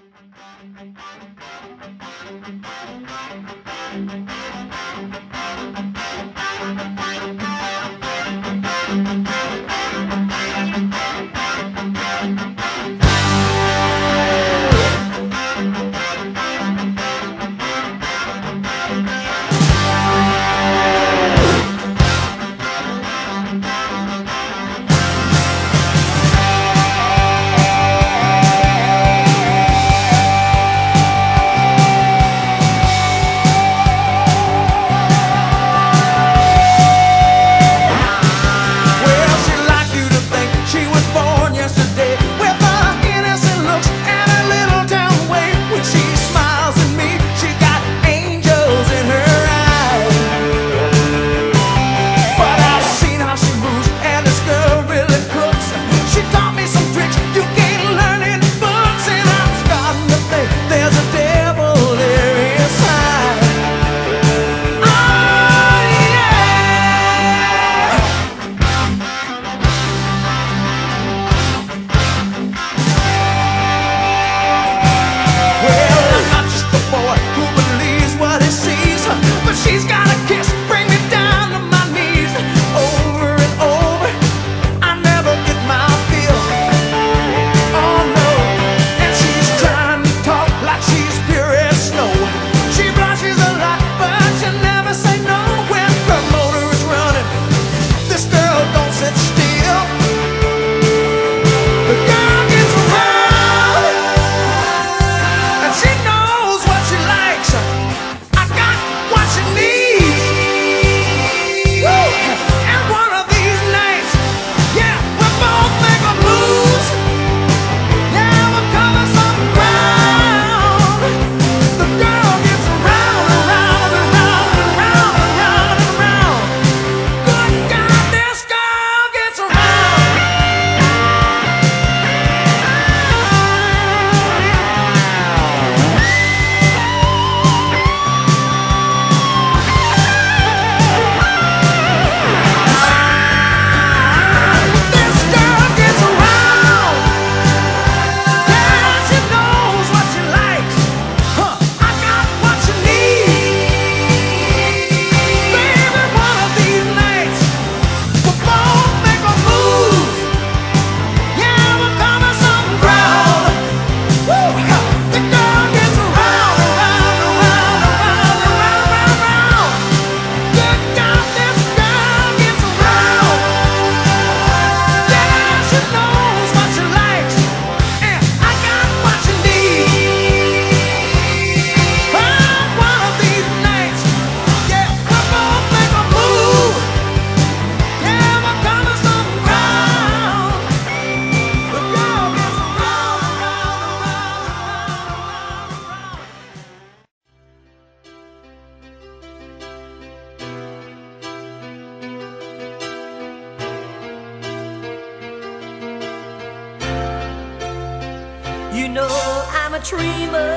You know I'm a dreamer,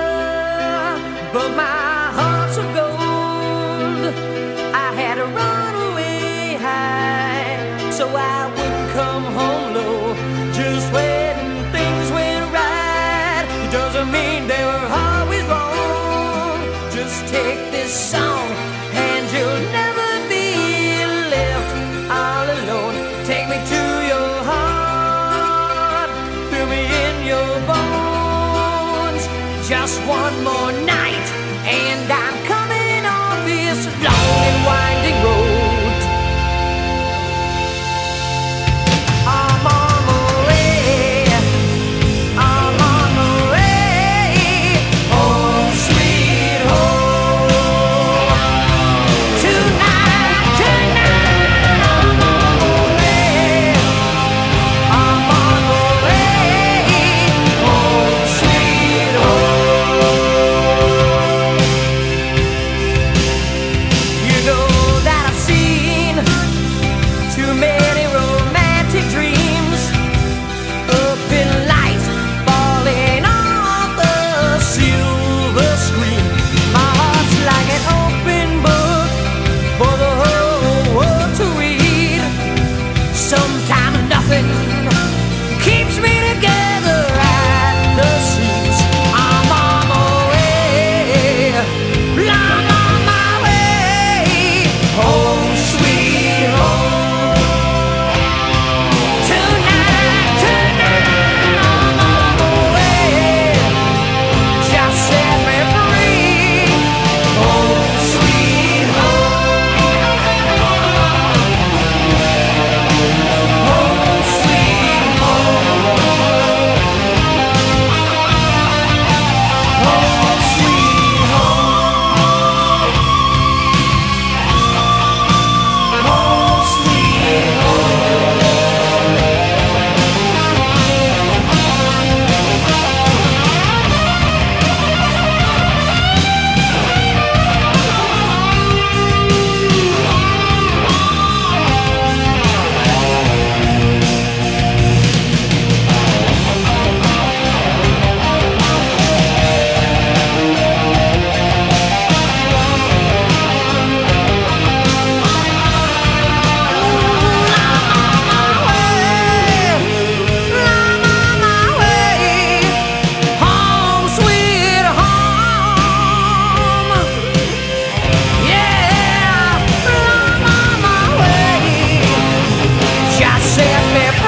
but my heart's of gold. I had to run away high so I wouldn't come home low. Just when things went right, it doesn't mean they were always wrong. Just take this song and you'll never be left all alone. Take me to your heart, fill me in your bones. Just one more night and I'm coming on this long and winding road. I'm on my way, I'm on my way, home sweet home. me